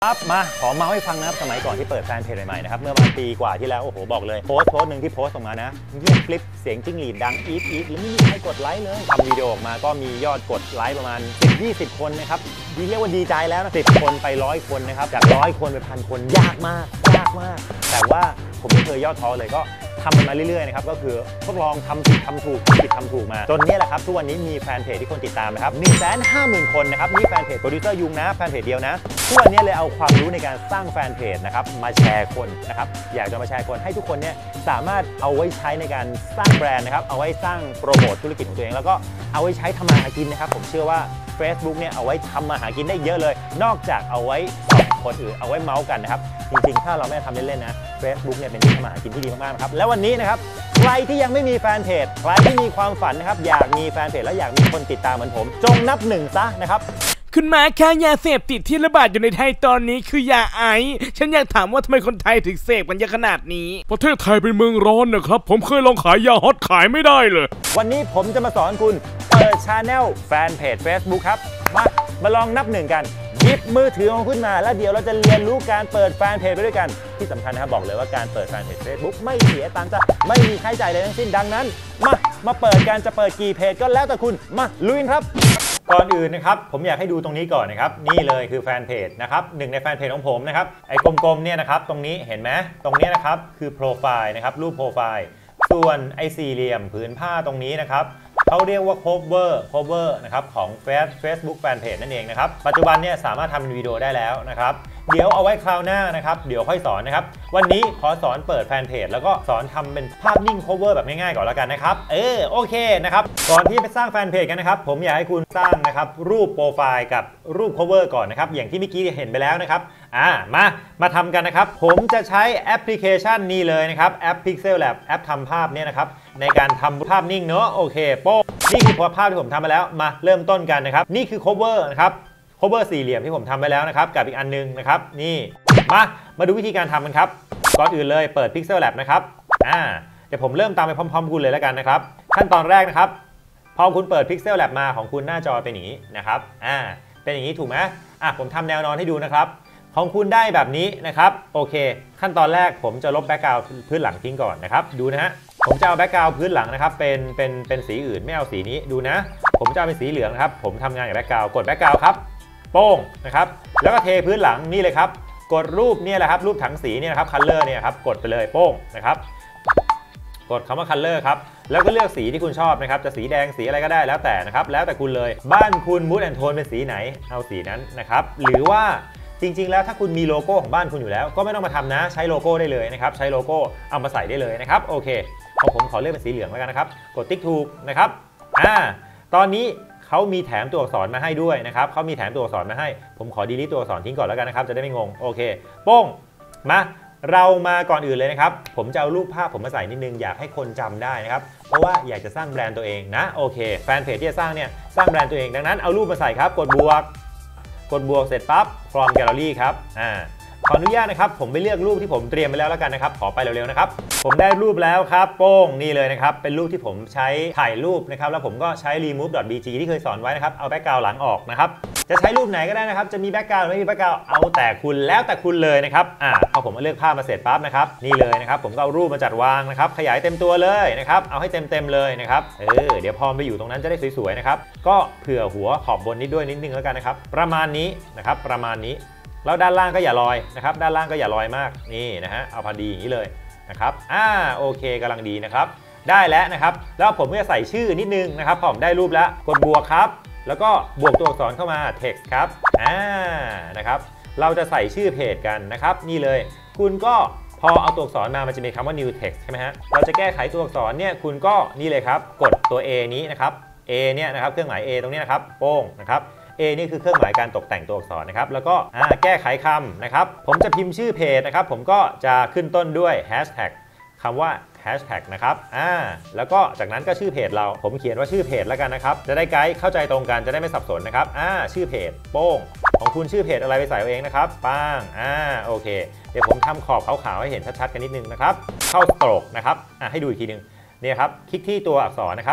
ครับมาขอเมาส์ให้ฟังนะครับสมัยก่อนที่เปิดแฟนเพจใหม่ๆนะครับเมื่อประมาณปีกว่าที่แล้วโอ้โหบอกเลยโพสต์หนึ่งที่โพสต์ออกมานะเงียบกริบเสียงจิ้งหรีดดังอีทแล้วไม่มีใครกดไลค์เลยทำวิดีโอออกมาก็มียอดกดไลค์ประมาณ 10-20 คนนะครับเรียกว่าดีใจแล้วนะ10 คนไป100 คนนะครับจาก100 คนไป1,000 คนยากมากแต่ว่าผมไม่เคยย่อท้อเลยก็ทำมันมาเรื่อยๆนะครับก็คือทดลองทำผิดทำถูกมาจนนี้แหละครับทุกวันนี้มีแฟนเพจที่คนติดตามนะครับ 150,000 คนนะครับนี่แฟนเพจโปรดิวเซอร์ยุงนะแฟนเพจเดียวนะทุกวันนี้เลยเอาความรู้ในการสร้างแฟนเพจนะครับมาแชร์คนนะครับอยากจะมาแชร์คนให้ทุกคนเนี่ยสามารถเอาไว้ใช้ในการสร้างแบรนด์นะครับเอาไว้สร้างโปรโมทธุรกิจของตัวเองแล้วก็เอาไว้ใช้ทำมาหากินนะครับผมเชื่อว่า Facebook เนี่ยเอาไว้ทำมาหากินได้เยอะเลยนอกจากเอาไว้ส่องคนอื่นเอาไว้เมาส์กันนะครับจริงๆถ้าเราไม่ทำเล่นๆนะ Facebook เนี่ยเป็นที่ทำมาหากินที่ดีมากๆนะครับแล้ววันนี้นะครับใครที่ยังไม่มีแฟนเพจใครที่มีความฝันนะครับอยากมีแฟนเพจและอยากมีคนติดตามเหมือนผมจงนับหนึ่งซะนะครับคุณมาค่ะยาเสพติดที่ระบาดอยู่ในไทยตอนนี้คือยาไอซ์ฉันอยากถามว่าทำไมคนไทยถึงเสพกันเยอะขนาดนี้ประเทศไทยเป็นเมืองร้อนนะครับผมเคยลองขายยาฮอตขายไม่ได้เลยวันนี้ผมจะมาสอนคุณเปิด Channel แฟนเพจ Facebook ครับมาลองนับหนึ่งกันหยิบมือถือของคุณมาแล้วเดี๋ยวเราจะเรียนรู้การเปิดแฟนเพจไปด้วยกันที่สำคัญนะครับบอกเลยว่าการเปิดแฟนเพจ Facebook ไม่เสียตังค์จ้ะไม่มีค่าใช้จ่ายเลยทั้งสิ้นดังนั้นมาเปิดกันจะเปิดกี่เพจก็แล้วแต่คุณมาลุยครับก่อนอื่นนะครับผมอยากให้ดูตรงนี้ก่อนนะครับนี่เลยคือแฟนเพจนะครับหนึ่งในแฟนเพจของผมนะครับไอ้กลมๆเนี่ยนะครับตรงนี้เห็นไหมตรงนี้นะครับคือโปรไฟล์นะครับรูปโปรไฟล์ส่วนไอ้สี่เหลี่ยมผืนผ้าตรงนี้นะครับเขาเรียกว่า cover นะครับของ Facebook Fanpage นั่นเองนะครับปัจจุบันเนี่ยสามารถทำเป็นวิดีโอได้แล้วนะครับเดี๋ยวเอาไว้คราวหน้านะครับเดี๋ยวค่อยสอนนะครับวันนี้ขอสอนเปิดแฟนเพจแล้วก็สอนทำเป็นภาพนิ่ง cover แบบง่ายๆก่อนแล้วกันนะครับโอเคนะครับก่อนที่ไปสร้างแฟนเพจกันนะครับผมอยากให้คุณสร้างนะครับรูปโปรไฟล์กับรูป cover ก่อนนะครับอย่างที่เมื่อกี้เห็นไปแล้วนะครับมาทำกันนะครับผมจะใช้แอปพลิเคชันนี้เลยนะครับแอป Pixel Lab แอปทำภาพเนี่ยนะครับในการทำภาพนิ่งเนอะโอเคโป้นี่คือภาพที่ผมทำมาแล้วมาเริ่มต้นกันนะครับนี่คือ cover นะครับ cover สี่เหลี่ยมที่ผมทำไปแล้วนะครับกับอีกอันนึงนะครับนี่มาดูวิธีการทำกันครับก่อนอื่นเลยเปิด Pixel Lab นะครับเดี๋ยวผมเริ่มตามไปพร้อมๆคุณเลยแล้วกันนะครับขั้นตอนแรกนะครับพอคุณเปิด Pixel Lab มาของคุณหน้าจอเป็นอย่างนี้นะครับเป็นอย่างนี้ถูกไหมผมทำแนวนอนให้ดูนะครับของคุณได้แบบนี้นะครับโอเคขั้นตอนแรกผมจะลบแบ็คกราวด์พื้นหลังทิ้งก่อนนะครับดูนะฮะผมจะเอาแบ็คกราวด์พื้นหลังนะครับเป็นสีอื่นไม่เอาสีนี้ดูนะผมจะเอาเป็นสีเหลืองนะครับผมทำงานกับแบ็คกราวด์กดแบ็คกราวด์ครับโป้งนะครับแล้วก็เทพื้นหลังนี่เลยครับกดรูปเนี่ยแหละครับรูปถังสีเนี่ยนะครับคัลเลอร์เนี่ยครับกดไปเลยโป้งนะครับกดคำว่าคัลเลอร์ครับแล้วก็เลือกสีที่คุณชอบนะครับจะสีแดงสีอะไรก็ได้แล้วแต่นะครับแล้วแต่คุณเลยบ้านคุณมูดแอนด์โทนเป็นสีไหนเอาสีนั้นนะครับหรือว่าจริงๆแล้วถ้าคุณมีโลโก้ของบ้านคุณอยู่แล้วก็ไม่ต้องมาทำนะใช้โลโก้ได้เลยนะครับใช้โลโก้เอามาใส่ได้เลยนะครับโอเคผมขอเลือกเป็นสีเหลืองแล้วกันนะครับกดติ๊กถูกนะครับตอนนี้เขามีแถมตัวอักษรมาให้ด้วยนะครับเขามีแถมตัวอักษรมาให้ผมขอดีลิทตัวอักษรทิ้งก่อนแล้วกันนะครับจะได้ไม่งงโอเคโป้งเรามาก่อนอื่นเลยนะครับผมจะเอารูปภาพผมมาใส่นิดนึงอยากให้คนจำได้นะครับเพราะว่าอยากจะสร้างแบรนด์ตัวเองนะโอเคแฟนเพจที่จะสร้างเนี่ยสร้างแบรนด์ตัวเองดังนั้นเอารูปมาใส่ครับกดบวกเสร็จปั๊บ from gallery ครับขออนุญาตนะครับผมไปเลือกรูปที่ผมเตรียมไปแล้วกันนะครับขอไปเร็วๆนะครับผมได้รูปแล้วครับโป้งนี่เลยนะครับเป็นรูปที่ผมใช้ถ่ายรูปนะครับแล้วผมก็ใช้ remove.bg ที่เคยสอนไว้นะครับเอาแบ็คกราวด์หลังออกนะครับจะใช้รูปไหนก็ได้นะครับจะมีแบ็คกราวด์ไม่มีแบ็คกราวด์เอาแต่คุณแล้วแต่คุณเลยนะครับพอผมเลือกภาพมาเสร็จปั๊บนะครับนี่เลยนะครับผมก็เอารูปมาจัดวางนะครับขยายเต็มตัวเลยนะครับเอาให้เต็มเลยนะครับเดี๋ยวพอไปอยู่ตรงนั้นจะได้สวยๆนะครับก็เผื่อหัวขอบบนนิดด้วยนิดนึงแล้วกันนะครับประมาณนี้นะครับประมาณนี้แล้วด้านล่างก็อย่าลอยนะครับด้านล่างก็อย่าลอยมากนี่นะฮะเอาพอดีอย่างนี้เลยนะครับโอเคกำลังดีนะครับได้แล้วนะครับแล้วผมก็จะใส่ชื่อนิดนึงนะครับพอผมได้รูปแล้วกดบวกครับแล้วก็บวกตัวอักษรเข้ามา text ครับนะครับเราจะใส่ชื่อเพจกันนะครับนี่เลยคุณก็พอเอาตัวอักษรมามันจะมีคำว่า new text ใช่ไหมฮะเราจะแก้ไขตัวอักษรเนี่ยคุณก็นี่เลยครับกดตัว A นี้นะครับ A เนี่ยนะครับเครื่องหมาย A ตรงนี้นะครับโป้งนะครับA นี่คือเครื่องหมายการตกแต่งตัวอักษรนะครับแล้วก็แก้ไขคำนะครับผมจะพิมพ์ชื่อเพจนะครับผมก็จะขึ้นต้นด้วยแฮชแท็กคำว่าแฮชแท็กนะครับแล้วก็จากนั้นก็ชื่อเพจเราผมเขียนว่าชื่อเพจแล้วกันนะครับจะได้ไกด์เข้าใจตรงกันจะได้ไม่สับสนนะครับชื่อเพจโป้งของคุณชื่อเพจอะไรไปใส่เอาเองนะครับป้างโอเคเดี๋ยวผมทำขอบขาวๆให้เห็นชัดๆกันนิดนึงนะครับเข้าสโตรกนะครับให้ดูอีกทีนึงนี่ครับคลิกที่ตัวอักษรนะครับ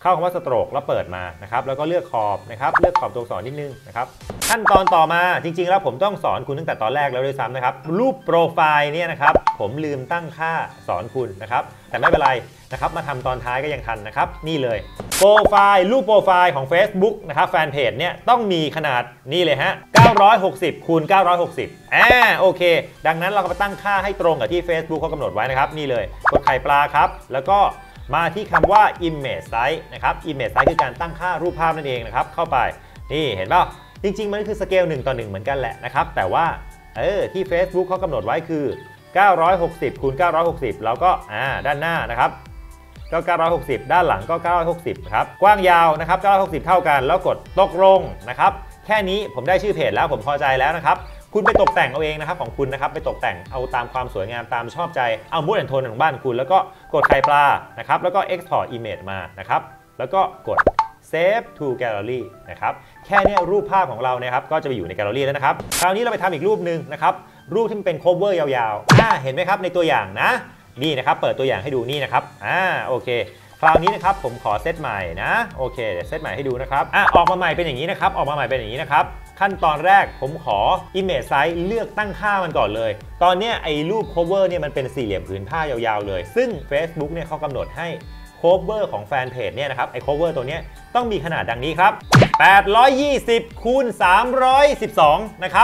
เข้าคำว่าสโตรกแล้วเปิดมานะครับแล้วก็เลือกขอบนะครับเลือกขอบตัวอักษรนิดนึงนะครับขั้นตอนต่อมาจริงๆแล้วผมต้องสอนคุณตั้งแต่ตอนแรกแล้วด้วยซ้ำนะครับรูปโปรไฟล์เนี่ยนะครับผมลืมตั้งค่าสอนคุณนะครับแต่ไม่เป็นไรนะครับมาทำตอนท้ายก็ยังทันนะครับนี่เลยโปรไฟล์รูปโปรไฟล์ของ Facebook นะครับแฟนเพจเนี่ยต้องมีขนาดนี่เลยฮะ960 คูณ 960โอเคดังนั้นเราก็มาตั้งค่าให้ตรงกับที่ Facebook เขากำหนดไว้นะครับนี่เลยกดไข่ปลาครับแล้วก็มาที่คำว่า image size นะครับ image size คือการตั้งค่ารูปภาพนั่นเองนะครับเข้าไปนี่เห็นป่ะจริงๆมันคือสเกล1:1เหมือนกันแหละนะครับแต่ว่าที่ Facebook เขากำหนดไว้คือ960 คูณ 960แล้วก็ด้านหน้านะครับก็960ด้านหลังก็960ครับกว้างยาวนะครับ960เท่ากันแล้วกดตกลงนะครับแค่นี้ผมได้ชื่อเพจแล้วผมพอใจแล้วนะครับคุณไปตกแต่งเอาเองนะครับของคุณนะครับไปตกแต่งเอาตามความสวยงามตามชอบใจเอามูดแอนโทนของบ้านคุณแล้วก็กดไข่ปลานะครับแล้วก็ export image มานะครับแล้วก็กด save to gallery นะครับแค่นี้รูปภาพของเราเนี่ยครับก็จะไปอยู่ในแกลเลอรี่แล้วนะครับคราวนี้เราไปทำอีกรูปหนึ่งนะครับรูปที่มันเป็น cover ยาวๆเห็นไหมครับในตัวอย่างนะนี่นะครับเปิดตัวอย่างให้ดูนี่นะครับโอเคคราวนี้นะครับผมขอเซตใหม่นะโอเคเดี๋ยวเซตใหม่ให้ดูนะครับออกมาใหม่เป็นอย่างนี้นะครับออกมาใหม่เป็นอย่างนี้นะครับขั้นตอนแรกผมขอ image size เลือกตั้งค่ามันก่อนเลยตอนนี้ไอ้รูป cover เนี่ยมันเป็นสี่เหลี่ยมผืนผ้ายาวๆเลยซึ่ง Facebook เนี่ยเขากำหนดให้ cover ของแฟนเพจเนี่ยนะครับไอ้ cover ตัวนี้ต้องมีขนาดดังนี้ครับ820 คูณ 312นะครับ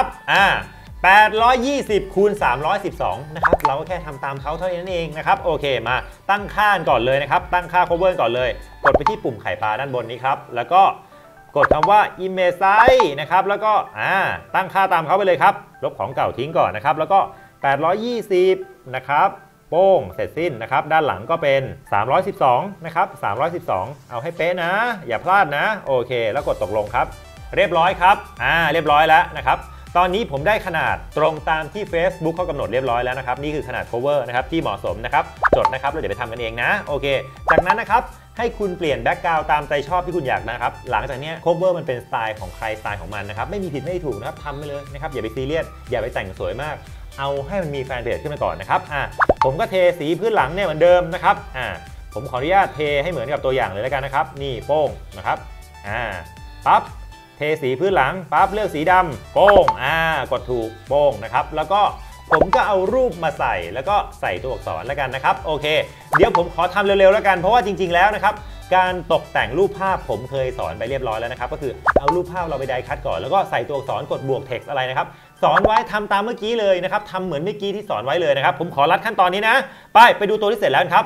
820 คูณ 312นะครับเราก็แค่ทำตามเขาเท่านั้นเองนะครับโอเคมาตั้งค่าก่อนเลยนะครับตั้งค่า cover ก่อนเลยกดไปที่ปุ่มไข่ปลาด้านบนนี้ครับแล้วก็กดคำว่า image size นะครับแล้วก็ตั้งค่าตามเขาไปเลยครับลบของเก่าทิ้งก่อนนะครับแล้วก็820นะครับโป้งเสร็จสิ้นนะครับด้านหลังก็เป็น312นะครับ312เอาให้เป๊ะนะอย่าพลาดนะโอเคแล้วกดตกลงครับเรียบร้อยครับเรียบร้อยแล้วนะครับตอนนี้ผมได้ขนาดตรงตามที่ Facebook เขากำหนดเรียบร้อยแล้วนะครับนี่คือขนาด cover นะครับที่เหมาะสมนะครับจดนะครับแล้วเดี๋ยวไปทำกันเองนะโอเคจากนั้นนะครับให้คุณเปลี่ยนแบ็กกราวด์ตามใจชอบที่คุณอยากนะครับหลังจากนี้ cover มันเป็นสไตล์ของใครสไตล์ของมันนะครับไม่มีผิดไม่มีถูกนะครับทำไปเลยนะครับอย่าไปซีเรียสอย่าไปแต่งสวยมากเอาให้มันมีแฟนเพจขึ้นมาก่อนนะครับผมก็เทสีพื้นหลังเนี่ยเหมือนเดิมนะครับผมขออนุญาตเทให้เหมือนกับตัวอย่างเลยแล้วกันนะครับนี่โป้งนะครับปั๊บเทสีพื้นหลังปั๊บเลือกสีดำโป้งกดถูกโป้งนะครับแล้วก็ผมก็เอารูปมาใส่แล้วก็ใส่ตัวอักษรแล้วกันนะครับโอเคเดี๋ยวผมขอทำเร็วๆแล้วกันเพราะว่าจริงๆแล้วนะครับการตกแต่งรูปภาพผมเคยสอนไปเรียบร้อยแล้วนะครับก็คือเอารูปภาพเราไปไดคัทก่อนแล้วก็ใส่ตัวอักษรกดบวก text อะไรนะครับสอนไว้ทำตามเมื่อกี้เลยนะครับทำเหมือนเมื่อกี้ที่สอนไว้เลยนะครับผมขอรัดขั้นตอนนี้นะไปดูตัวที่เสร็จแล้วครับ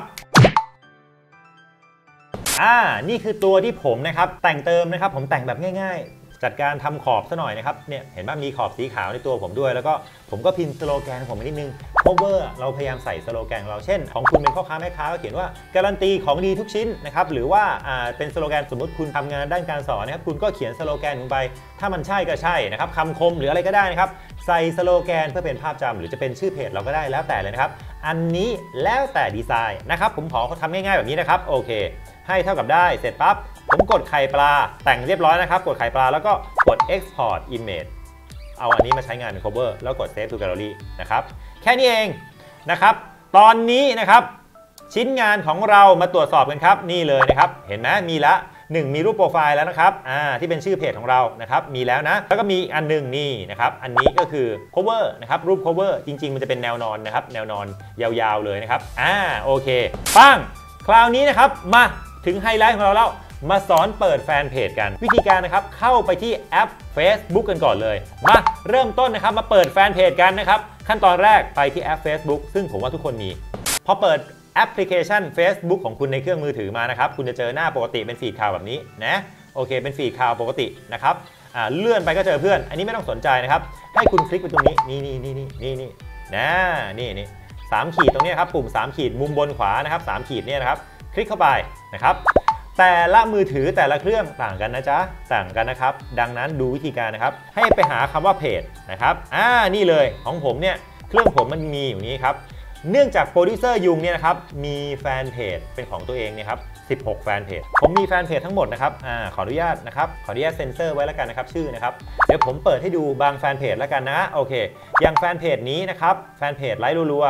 นี่คือตัวที่ผมนะครับแต่งเติมนะครับผมแต่งแบบง่ายๆจัดการทำขอบซะหน่อยนะครับเนี่ยเห็นว่ามีขอบสีขาวในตัวผมด้วยแล้วก็ผมก็พิมพ์สโลแกนของผมนิดนึง cover เราพยายามใส่สโลแกนของเราเช่นของคุณเป็นพ่อค้าแม่ค้าก็เขียนว่าการันตีของดีทุกชิ้นนะครับหรือว่าเป็นสโลแกนสมมติคุณทำงานด้านการสอนนะครับคุณก็เขียนสโลแกนลงไปถ้ามันใช่ก็ใช่นะครับคำคมหรืออะไรก็ได้นะครับใส่สโลแกนเพื่อเป็นภาพจำหรือจะเป็นชื่อเพจเราก็ได้แล้วแต่เลยนะครับอันนี้แล้วแต่ดีไซน์นะครับผมขอเขาทำง่ายๆแบบนี้นะครับโอเคให้เท่ากับได้เสร็จปั๊บผมกดไข่ปลาแต่งเรียบร้อยนะครับกดไข่ปลาแล้วก็กด export image เอาอันนี้มาใช้งานเป็น cover แล้วกด save to gallery นะครับแค่นี้เองนะครับตอนนี้นะครับชิ้นงานของเรามาตรวจสอบกันครับนี่เลยนะครับเห็นไหมมีละ1มีรูปโปรไฟล์แล้วนะครับที่เป็นชื่อเพจของเรานะครับมีแล้วนะแล้วก็มีอันนึงนี่นะครับอันนี้ก็คือ cover นะครับรูป cover จริงๆมันจะเป็นแนวนอนนะครับแนวนอนยาวๆเลยนะครับโอเคปั้งคราวนี้นะครับมาถึงไฮไลท์ของเราแล้วมาสอนเปิดแฟนเพจกันวิธีการนะครับเข้าไปที่แอป Facebook กันก่อนเลยมาเริ่มต้นนะครับมาเปิดแฟนเพจกันนะครับขั้นตอนแรกไปที่แอป Facebook ซึ่งผมว่าทุกคนมีพอเปิดแอปพลิเคชัน Facebook ของคุณในเครื่องมือถือมานะครับคุณจะเจอหน้าปกติเป็นฟีดข่าวแบบนี้นะโอเคเป็นฟีดข่าวปกตินะครับเลื่อนไปก็เจอเพื่อนอันนี้ไม่ต้องสนใจนะครับให้คุณคลิกไปตรงนี้นี่นะนี่3ขีดตรงนี้ครับปุ่ม3ขีดมุมบนขวานะครับ3ขีดเนี่ยนะครับคลิกเข้าไปนะครับแต่ละมือถือแต่ละเครื่องต่างกันนะจ๊ะต่างกันนะครับดังนั้นดูวิธีการนะครับให้ไปหาคำว่าเพจนะครับนี่เลยของผมเนี่ยเครื่องผมมันมีอยู่นี้ครับเนื่องจากโปรดิวเซอร์ยุงเนี่ยนะครับมีแฟนเพจเป็นของตัวเองเนี่ยครับ16แฟนเพจผมมีแฟนเพจทั้งหมดนะครับขออนุญาตนะครับขออนุญาตเซ็นเซอร์ไว้แล้วกันนะครับชื่อนะครับเดี๋ยวผมเปิดให้ดูบางแฟนเพจแล้วกันนะโอเคอย่างแฟนเพจนี้นะครับแฟนเพจไลฟ์รัว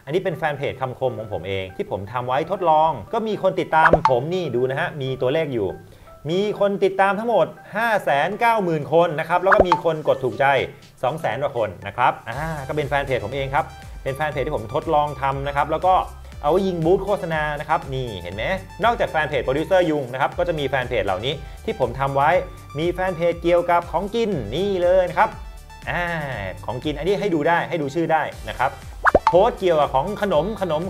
อันนี้เป็นแฟนเพจคำคมของผมเองที่ผมทำไว้ทดลองก็มีคนติดตามผมนี่ดูนะฮะมีตัวเลขอยู่มีคนติดตามทั้งหมด 590,000 คนนะครับแล้วก็มีคนกดถูกใจ 200,000 กว่าคนนะครับก็เป็นแฟนเพจผมเองครับเป็นแฟนเพจที่ผมทดลองทำนะครับแล้วก็เอาไว้ยิงบูธโฆษณานะครับนี่เห็นไหมนอกจากแฟนเพจโปรดิวเซอร์ยุงนะครับก็จะมีแฟนเพจเหล่านี้ที่ผมทำไว้มีแฟนเพจเกี่ยวกับของกินนี่เลยนะครับของกินอันนี้ให้ดูได้ให้ดูชื่อได้นะครับโพสต์เกี่ยวกับของขนม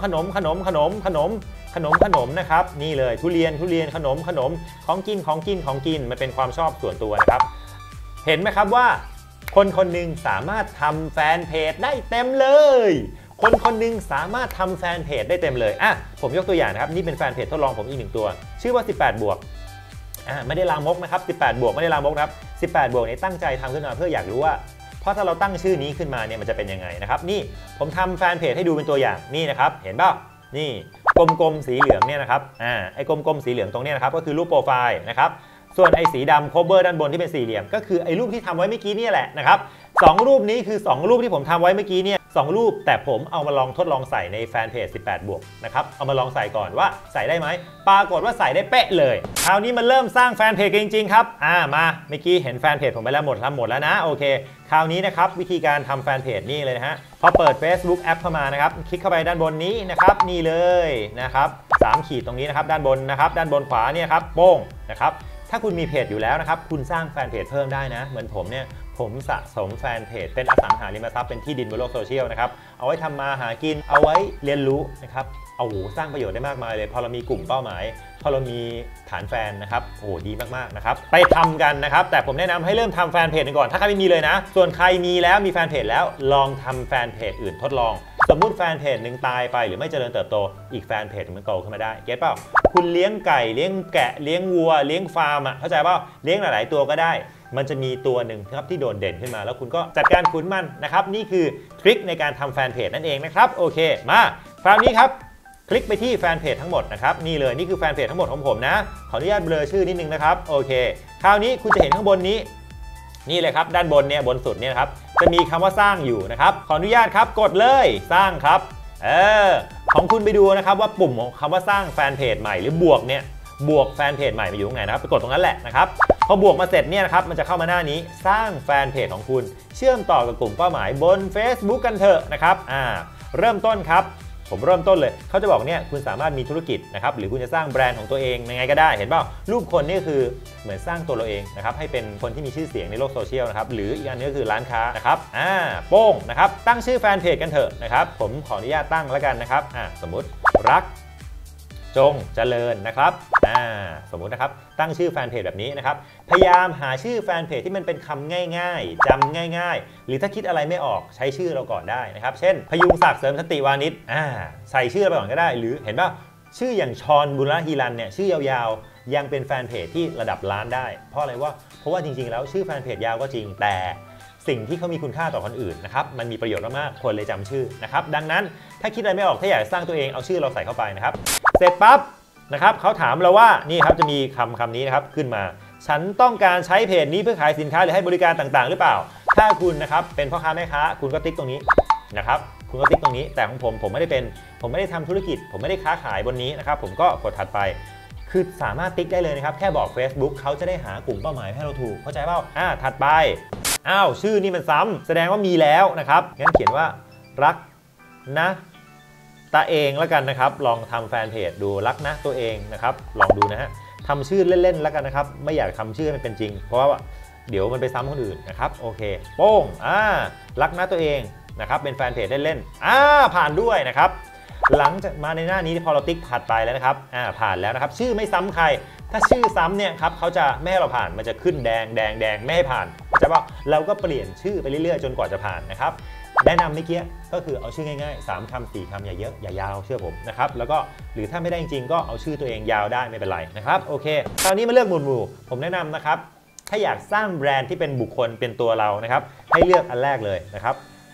นะครับนี่เลยทุเรียนขนมของกินมันเป็นความชอบส่วนตัวนะครับเห็นไหมครับว่าคนหนึ่งสามารถทำแฟนเพจได้เต็มเลยคนหนึ่งสามารถทำแฟนเพจได้เต็มเลยผมยกตัวอย่างนะครับนี่เป็นแฟนเพจทดลองผมอีก1ตัวชื่อว่า18บวกไม่ได้ลามกนะครับ18บวกไม่ได้ลามกนะครับ18บวกนี้ตั้งใจทำขึ้นมาเพื่ออยากรู้ว่าเพราะถ้าเราตั้งชื่อนี้ขึ้นมาเนี่ยมันจะเป็นยังไงนะครับนี่ผมทำแฟนเพจให้ดูเป็นตัวอย่างนี่นะครับเห็นป่ะนี่กลมๆสีเหลืองเนี่ยนะครับไอ้กลมๆสีเหลืองตรงนี้นะครับก็คือรูปโปรไฟล์นะครับส่วนไอ้สีดำ cover ด้านบนที่เป็นสี่เหลี่ยมก็คือไอ้รูปที่ทำไว้เมื่อกี้นี่แหละนะครับ2รูปนี้คือ2รูปที่ผมทำไว้เมื่อกี้เนี่ย2รูปแต่ผมเอามาทดลองใส่ในแฟนเพจ18บวกนะครับเอามาลองใส่ก่อนว่าใส่ได้ไหมปรากฏว่าใส่ได้เป๊ะเลยคราวนี้มันเริ่มสร้างแฟนเพจจริงๆครับมาเมื่อกี้เห็นแฟนเพจผมไปแล้วหมดแล้วนะโอเคคราวนี้นะครับวิธีการทำแฟนเพจนี่เลยนะฮะพอเปิด Facebook แอปเข้ามานะครับคลิกเข้าไปด้านบนนี้นะครับนี่เลยนะครับ3ขีดตรงนี้นะครับด้านบนนะครับด้านบนขวาเนี่ยครับโป้งนะครับถ้าคุณมีเพจอยู่แล้วนะครับคุณสร้างแฟนเพจเพิ่มได้นะเหมือนผมเนี่ยผมสะสมแฟนเพจเป็นอสังหาริมทรัพย์เป็นที่ดินบนโลกโซเชียลนะครับเอาไว้ทำมาหากินเอาไว้เรียนรู้นะครับสร้างประโยชน์ได้มากมายเลยพอเรามีกลุ่มเป้าหมายพอเรามีฐานแฟนนะครับดีมากๆนะครับไปทำกันนะครับแต่ผมแนะนำให้เริ่มทำแฟนเพจก่อนถ้าใครไม่มีเลยนะส่วนใครมีแล้วมีแฟนเพจแล้วลองทำแฟนเพจอื่นทดลองสมมุติแฟนเพจหนึ่งตายไปหรือไม่เจริญเติบโตอีกแฟนเพจมันโตขึ้นมาได้เก็ตเปล่าคุณเลี้ยงไก่เลี้ยงแกะเลี้ยงวัวเลี้ยงฟาร์มเข้าใจเปล่าเลี้ยงหลายๆตัวก็ได้มันจะมีตัวหนึ่งครับที่โดดเด่นขึ้นมาแล้วคุณก็จัดการขุนมันนะครับนี่คือทริคในการทำแฟนเพจนั่นเองนะครับโอเคมาคราวนี้ครับคลิกไปที่แฟนเพจทั้งหมดนะครับนี่เลยนี่คือแฟนเพจทั้งหมดของผมนะขออนุญาตเบลอชื่อนิดนึงนะครับโอเคคราวนี้คุณจะเห็นข้างบนนี้นี่เลยครับด้านบนเนี่ยบนสุดเนี่ยครับจะมีคำว่าสร้างอยู่นะครับขออนุญาตครับกดเลยสร้างครับของคุณไปดูนะครับว่าปุ่มของคำว่าสร้างแฟนเพจใหม่หรือบวกเนี่ยบวกแฟนเพจใหม่มาอยู่ตรงไหนนะครับไปกดตรงนั้นแหละนะครับพอบวกมาเสร็จเนี่ยนะครับมันจะเข้ามาหน้านี้สร้างแฟนเพจของคุณเชื่อมต่อกับกลุ่มเป้าหมายบน Facebook กันเถอะนะครับเริ่มต้นครับผมเริ่มต้นเลยเขาจะบอกเนี่ยคุณสามารถมีธุรกิจนะครับหรือคุณจะสร้างแบรนด์ของตัวเองยังไงก็ได้เห็นเปล่ารูปคนนี่คือเหมือนสร้างตัวเราเองนะครับให้เป็นคนที่มีชื่อเสียงในโลกโซเชียลนะครับหรืออีกอันนึงก็คือร้านค้านะครับโป้งนะครับตั้งชื่อแฟนเพจกันเถอะนะครับผมขออนุญาตตั้งแล้วกันนะครับสมมุติรักจงเจริญนะครับสมมุตินะครับตั้งชื่อแฟนเพจแบบนี้นะครับพยายามหาชื่อแฟนเพจที่มันเป็นคำง่ายๆจำง่ายๆหรือถ้าคิดอะไรไม่ออกใช้ชื่อเราก่อนได้นะครับเช่นพยุงศักดิ์เสริมสติวานิชใส่ชื่อเราไปก่อนก็ได้หรือเห็นป่ะชื่ออย่างชอนบุรฮีรันเนี่ยชื่อยาวๆยังเป็นแฟนเพจที่ระดับล้านได้เพราะอะไรเพราะว่าจริงๆแล้วชื่อแฟนเพจยาวก็จริงแต่สิ่งที่เขามีคุณค่าต่อคนอื่นนะครับมันมีประโยชน์มากๆคนเลยจำชื่อนะครับดังนั้นถ้าคิดอะไรไม่ออกถ้าอยากสร้างตัวเองเอาชื่อเราใส่เข้าไปนะครับเสร็จปั๊บนะครับเขาถามเราว่านี่ครับจะมีคำนี้นะครับขึ้นมาฉันต้องการใช้เพจนี้เพื่อขายสินค้าหรือให้บริการต่างๆหรือเปล่าถ้าคุณนะครับเป็นพ่อค้าแม่ค้าคุณก็ติ๊กตรงนี้นะครับคุณก็ติ๊กตรงนี้แต่ของผมไม่ได้ทำธุรกิจผมไม่ได้ค้าขายบนนี้นะครับผมก็กดถัดไปคือสามารถติ๊กได้เลยนะครับแค่บอก Facebook เขาจะได้หากลุ่มเป้าหมายให้เราถูกเข้าใจเปล่าถัดไปชื่อนี่มันซ้ำแสดงว่ามีแล้วนะครับงั้นเขียนว่ารักนะตาเองแล้วกันนะครับลองทำแฟนเพจดูรักนะตัวเองนะครับลองดูนะฮะทำชื่อเล่นๆแล้วกันนะครับไม่อยากทำชื่อมันเป็นจริงเพราะว่าเดี๋ยวมันไปซ้ำคนอื่นนะครับโอเคโป้งรักนะตัวเองนะครับเป็นแฟนเพจเล่นๆผ่านด้วยนะครับหลังจากมาในหน้านี้พอเราติ๊กผ่านไปแล้วนะครับผ่านแล้วนะครับชื่อไม่ซ้ำใครถ้าชื่อซ้ำเนี่ยครับเขาจะไม่ให้เราผ่านมันจะขึ้นแดงไม่ให้ผ่านเข้าใจป่ะเราก็เปลี่ยนชื่อไปเรื่อยๆจนกว่าจะผ่านนะครับแนะนำเมื่อกี้ก็คือเอาชื่อง่ายๆ3 คำ 4 คำอย่าเยอะอย่ายาวเชื่อผมนะครับแล้วก็หรือถ้าไม่ได้จริงๆก็เอาชื่อตัวเองยาวได้ไม่เป็นไรนะครับโอเคคราวนี้มาเลือกหมวดหมู่ผมแนะนำนะครับถ้าอยากสร้างแบรนด์ที่เป็นบุคคลเป็นตัวเรานะครับให้เลือกอันแรกเลยนะครับ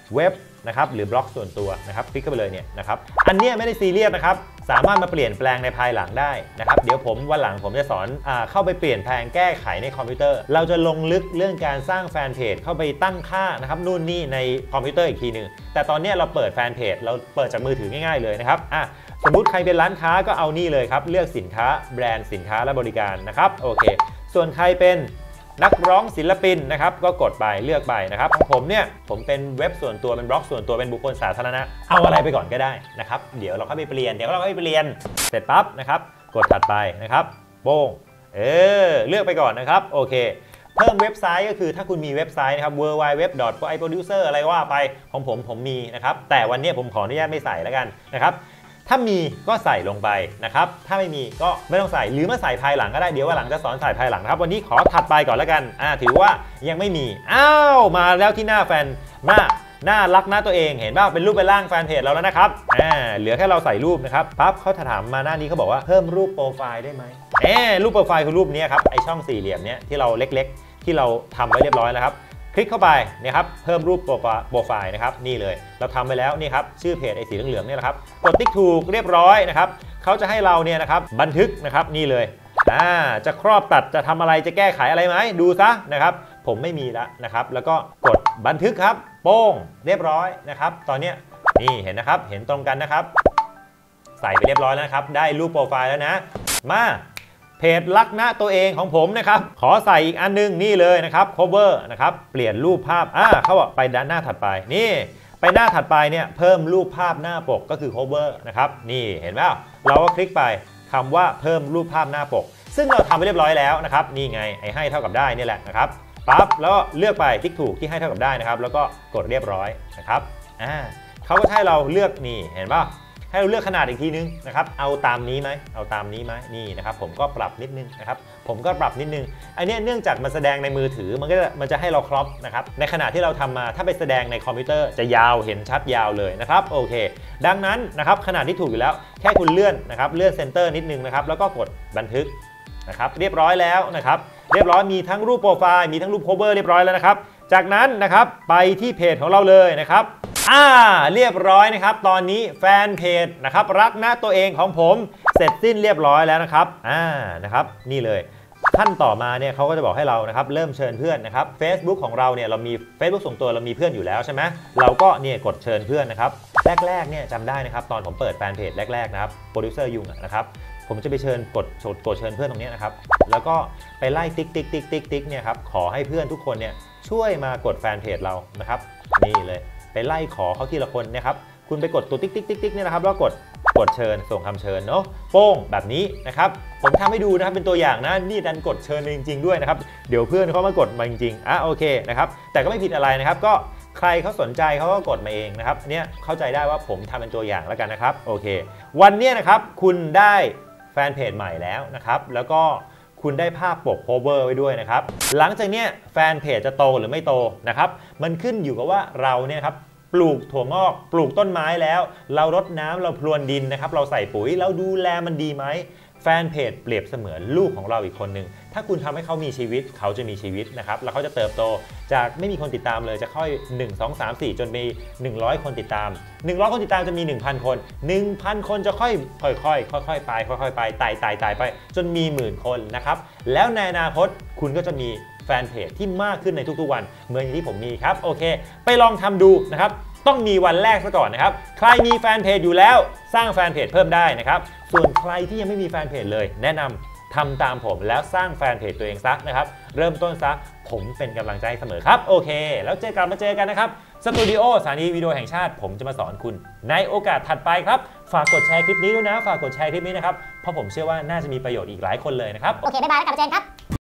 เว็บนะครับหรือบล็อกส่วนตัวนะครับคลิกเข้าไปเลยเนี่ยนะครับอันนี้ไม่ได้ซีเรียสนะครับสามารถมาเปลี่ยนแปลงในภายหลังได้นะครับเดี๋ยววันหลังผมจะสอนเข้าไปเปลี่ยนแปลงแก้ไขในคอมพิวเตอร์เราจะลงลึกเรื่องการสร้างแฟนเพจเข้าไปตั้งค่านะครับนู่นนี่ในคอมพิวเตอร์อีกทีหนึ่งแต่ตอนนี้เราเปิดแฟนเพจเราเปิดจากมือถือง่ายๆเลยนะครับสมมุติใครเป็นร้านค้าก็เอานี่เลยครับเลือกสินค้าแบรนด์สินค้าและบริการนะครับโอเคส่วนใครเป็นนักร้องศิลปินนะครับก็กดไปเลือกไปนะครับของผมเนี่ยผมเป็นเว็บส่วนตัวเป็นบล็อกส่วนตัวเป็นบุคคลสาธารณะเอาอะไรไปก่อนก็ได้นะครับเดี๋ยวเราเข้าไปเปลี่ยนเสร็จปั๊บนะครับกดถัดไปนะครับโป้งเลือกไปก่อนนะครับโอเคเพิ่มเว็บไซต์ก็คือถ้าคุณมีเว็บไซต์นะครับ www.iproducer อะไรว่าไปของผมมีนะครับแต่วันนี้ผมขออนุญาตไม่ใส่แล้วกันนะครับถ้ามีก็ใส่ลงไปนะครับถ้าไม่มีก็ไม่ต้องใส่หรือมาใส่ภายหลังก็ได้เดี๋ยววันหลังจะสอนใส่ภายหลังนะครับวันนี้ขอถัดไปก่อนแล้วกันถือว่ายังไม่มีมาแล้วที่หน้าแฟนหน้ารักหน้าตัวเองเห็นป่ะเป็นรูปเป็นร่างแฟนเพจเราแล้วนะครับเหลือแค่เราใส่รูปนะครับปั๊บเขาถามมาหน้านี้เขาบอกว่าเพิ่มรูปโปรไฟล์ได้ไหมรูปโปรไฟล์คือรูปนี้ครับไอช่องสี่เหลี่ยมเนี้ยที่เราเล็กๆที่เราทำไว้เรียบร้อยแล้วครับคลิกเข้าไปนะครับเพิ่มรูปโปรไฟล์นะครับนี่เลยเราทำไปแล้วนี่ครับชื่อเพจไอ้สีเหลืองๆนี่แหละครับกดติ๊กถูกเรียบร้อยนะครับเขาจะให้เราเนี่ยนะครับบันทึกนะครับนี่เลยจะครอบตัดจะทำอะไรจะแก้ไขอะไรไหมดูซะนะครับผมไม่มีแล้วนะครับแล้วก็กดบันทึกครับโป้งเรียบร้อยนะครับตอนนี้นี่เห็นนะครับเห็นตรงกันนะครับใส่ไปเรียบร้อยแล้วนะครับได้รูปโปรไฟล์แล้วนะมาเพจลักหน้าตัวเองของผมนะครับขอใส่อีกอันนึงนี่เลยนะครับ cover นะครับเปลี่ยนรูปภาพเขาบอกไปด้านหน้าถัดไปนี่ไปหน้าถัดไปเนี่ยเพิ่มรูปภาพหน้าปกก็คือ cover นะครับนี่เห็นไหมเราก็คลิกไปคำว่าเพิ่มรูปภาพหน้าปกซึ่งเราทำไปเรียบร้อยแล้วนะครับนี่ไงไอ้ให้เท่ากับได้นี่แหละนะครับปั๊บแล้วเลือกไปติ๊กถูกที่ให้เท่ากับได้นะครับแล้วก็กดเรียบร้อยนะครับเขาก็ให้เราเลือกนี่เห็นป่ะให้เราเลือกขนาดอีกทีนึงนะครับเอาตามนี้ไหมนี่นะครับผมก็ปรับนิดนึงนะครับอันนี้เนื่องจากมันแสดงในมือถือมันจะให้เราครอปนะครับในขณะที่เราทำมาถ้าไปแสดงในคอมพิวเตอร์จะยาวเห็นชัดยาวเลยนะครับโอเคดังนั้นนะครับขนาดที่ถูกอยู่แล้วแค่คุณเลื่อนนะครับเลื่อนเซนเตอร์นิดนึงนะครับแล้วก็กดบันทึกนะครับเรียบร้อยแล้วนะครับเรียบร้อยมีทั้งรูปโปรไฟล์มีทั้งรูป cover เรียบร้อยแล้วนะครับจากนั้นนะครับไปที่เพจของเราเลยนะครับเรียบร้อยนะครับตอนนี้แฟนเพจนะครับรักหน้าตัวเองของผมเสร็จสิ้นเรียบร้อยแล้วนะครับนะครับนี่เลยขั้นต่อมาเนี่ยเขาก็จะบอกให้เรานะครับเริ่มเชิญเพื่อนนะครับ Facebook ของเราเนี่ยเรามี Facebook ส่วนตัวเรามีเพื่อนอยู่แล้วใช่ไหมเราก็เนี่ยกดเชิญเพื่อนนะครับแรกเนี่ยจำได้นะครับตอนผมเปิดแฟนเพจแรกๆนะครับโปรดิวเซอร์ยุงนะครับผมจะไปเชิญกดเชิญเพื่อนตรงนี้นะครับแล้วก็ไปไล่ติ๊กเนี่ยครับขอให้เพื่อนทุกคนเนี่ยช่วยมากดแฟนเพจเรานะครับนี่เลยไปไล่ขอเขาทีละคนนะครับคุณไปกดตัวติ๊กเนี่ยนะครับแล้วกดเชิญส่งคำเชิญเนาะโป้งแบบนี้นะครับผมทำให้ดูนะครับเป็นตัวอย่างนะนี่ดันกดเชิญจริงๆด้วยนะครับเดี๋ยวเพื่อนเขามากดมาจริงๆโอเคนะครับแต่ก็ไม่ผิดอะไรนะครับก็ใครเขาสนใจเขาก็กดมาเองนะครับเนี่ยเข้าใจได้ว่าผมทำเป็นตัวอย่างแล้วกันนะครับโอเควันนี้นะครับคุณได้แฟนเพจใหม่แล้วนะครับแล้วก็คุณได้ภาพปกโคเวอร์ไว้ด้วยนะครับหลังจากนี้แฟนเพจจะโตหรือไม่โตนะครับมันขึ้นอยู่กับว่าเราเนี่ยครับปลูกถั่วงอกปลูกต้นไม้แล้วเรารดน้ำเราพรวนดินนะครับเราใส่ปุ๋ยเราดูแลมันดีไหมแฟนเพจเปรียบเสมือนลูกของเราอีกคนหนึ่งถ้าคุณทำให้เขามีชีวิตเขาจะมีชีวิตนะครับแล้วเขาจะเติบโตจากไม่มีคนติดตามเลยจะค่อย1 2 3 4จนมี100คนติดตาม100คนติดตามจะมี 1,000 คน 1,000 คนจะค่อยๆไปไต่ไปจนมี10,000 คนนะครับแล้วในอนาคตคุณก็จะมีแฟนเพจที่มากขึ้นในทุกๆวันเหมือนที่ผมมีครับโอเคไปลองทำดูนะครับต้องมีวันแรกซะก่อนนะครับใครมีแฟนเพจอยู่แล้วสร้างแฟนเพจเพิ่มได้นะครับส่วนใครที่ยังไม่มีแฟนเพจเลยแนะนำทำตามผมแล้วสร้างแฟนเพจตัวเองซะนะครับเริ่มต้นซะผมเป็นกำลังใจเสมอครับโอเคแล้วมาเจอกันนะครับสตูดิโอสถานีวิดีโอแห่งชาติผมจะมาสอนคุณในโอกาสถัดไปครับฝากกดแชร์คลิปนี้ด้วยนะฝากกดแชร์คลิปนี้นะครับเพราะผมเชื่อว่าน่าจะมีประโยชน์อีกหลายคนเลยนะครับโอเคบ๊ายบายแล้วกลับมาเจอกันครับ